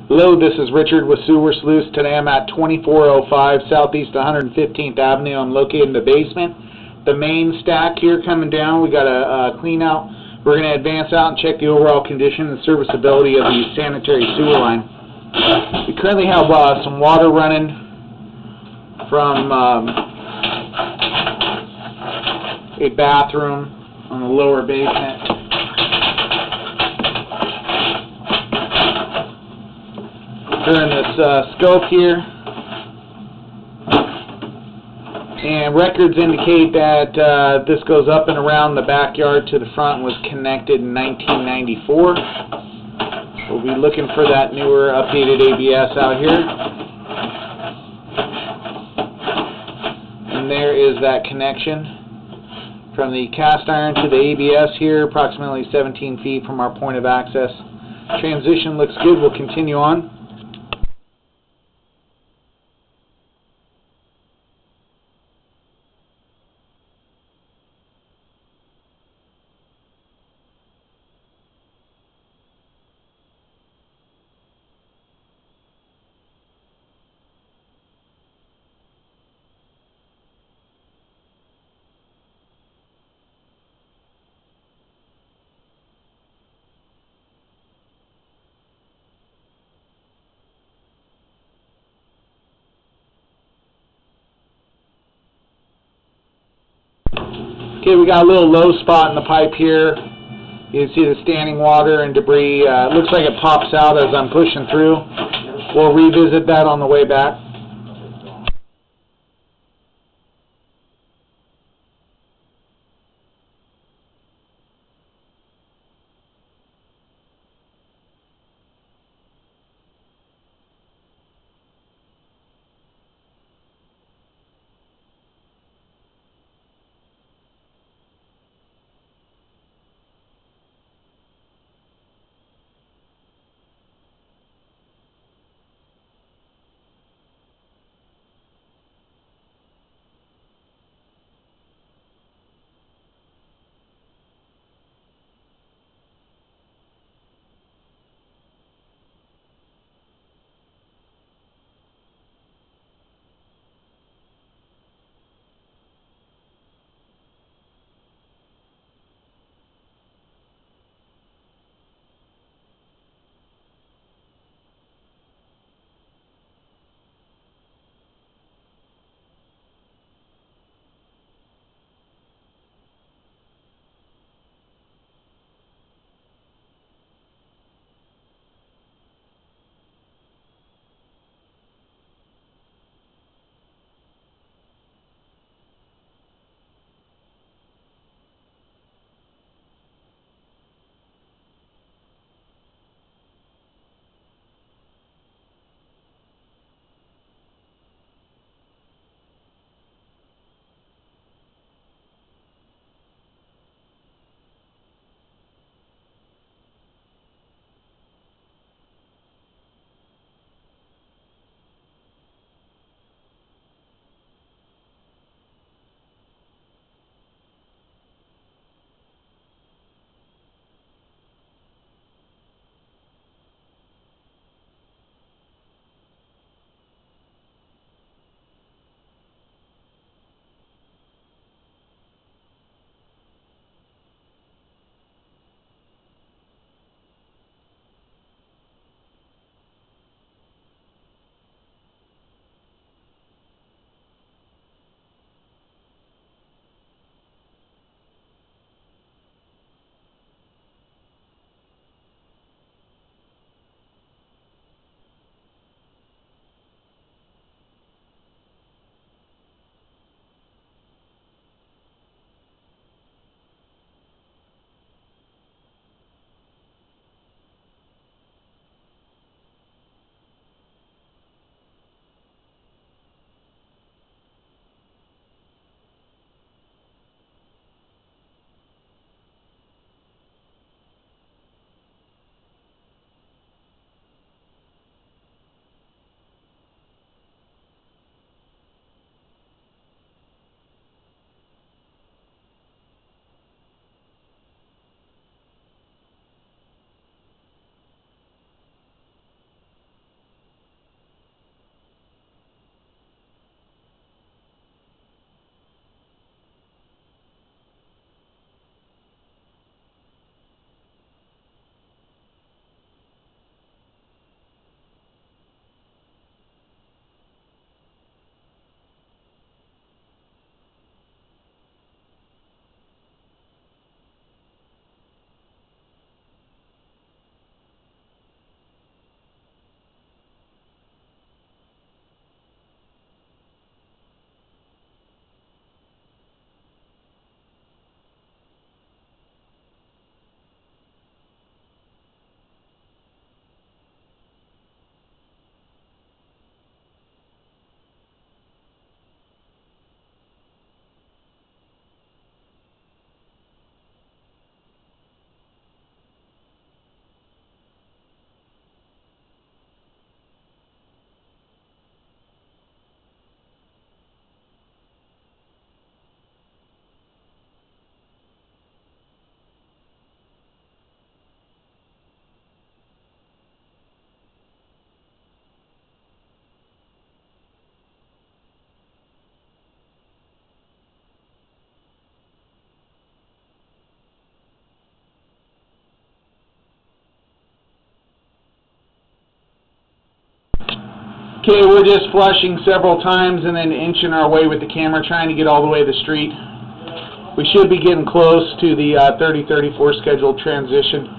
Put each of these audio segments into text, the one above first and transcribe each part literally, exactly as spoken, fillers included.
Hello, this is Richard with Sewer Sluice. Today I'm at twenty-four oh five Southeast one hundred fifteenth Avenue. I'm located in the basement. The main stack here coming down, we got a, a clean out. We're going to advance out and check the overall condition and serviceability of the sanitary sewer line. We currently have uh, some water running from um, a bathroom on the lower basement. During this uh, scope here, and records indicate that uh, this goes up and around the backyard to the front, was connected in nineteen ninety-four. We'll be looking for that newer updated A B S out here. And there is that connection from the cast iron to the A B S here, approximately seventeen feet from our point of access. Transition looks good. We'll continue on. Okay, we got a little low spot in the pipe here. You can see the standing water and debris. Uh, it looks like it pops out as I'm pushing through. We'll revisit that on the way back. Okay, we're just flushing several times and then inching our way with the camera, trying to get all the way to the street. We should be getting close to the uh, thirty thirty-four scheduled transition.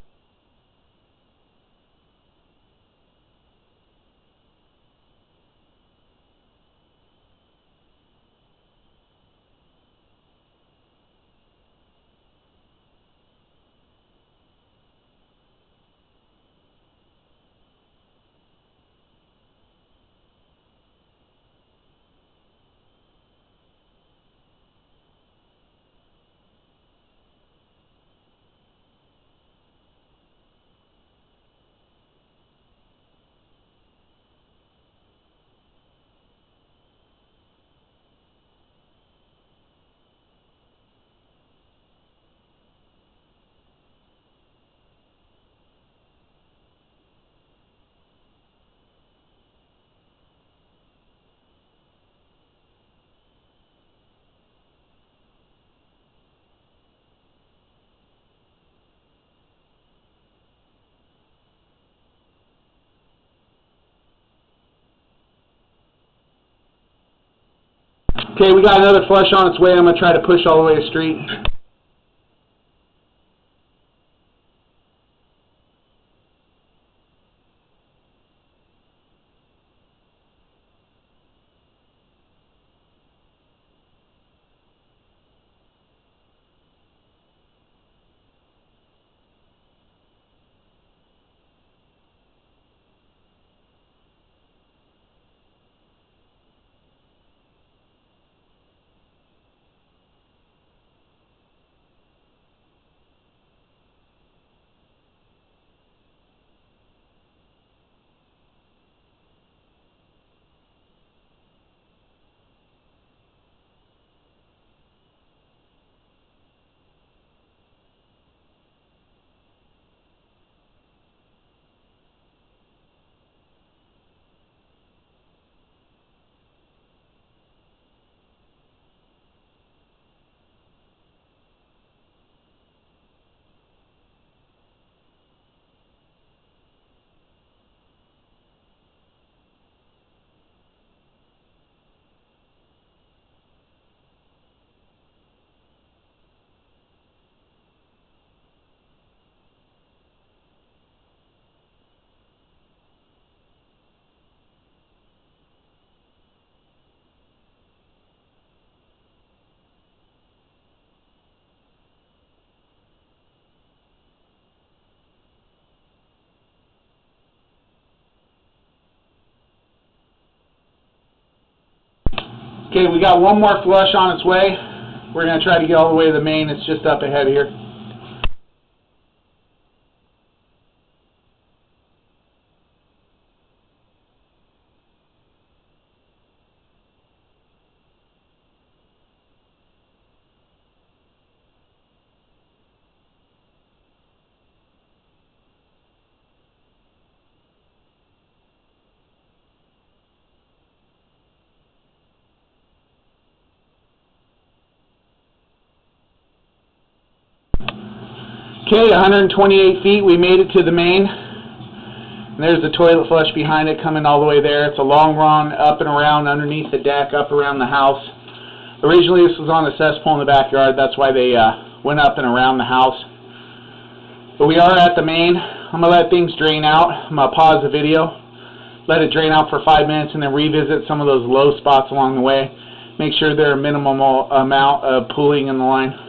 Okay, we got another flush on its way. I'm going to try to push all the way to the street. Okay, we got one more flush on its way. We're going to try to get all the way to the main. It's just up ahead here. Okay, one hundred twenty-eight feet, we made it to the main. And there's the toilet flush behind it coming all the way there. It's a long run up and around underneath the deck, up around the house. Originally this was on the cesspool in the backyard, that's why they uh, went up and around the house. But we are at the main. I'm going to let things drain out. I'm going to pause the video, let it drain out for five minutes, and then revisit some of those low spots along the way. Make sure there are minimal amount of pooling in the line.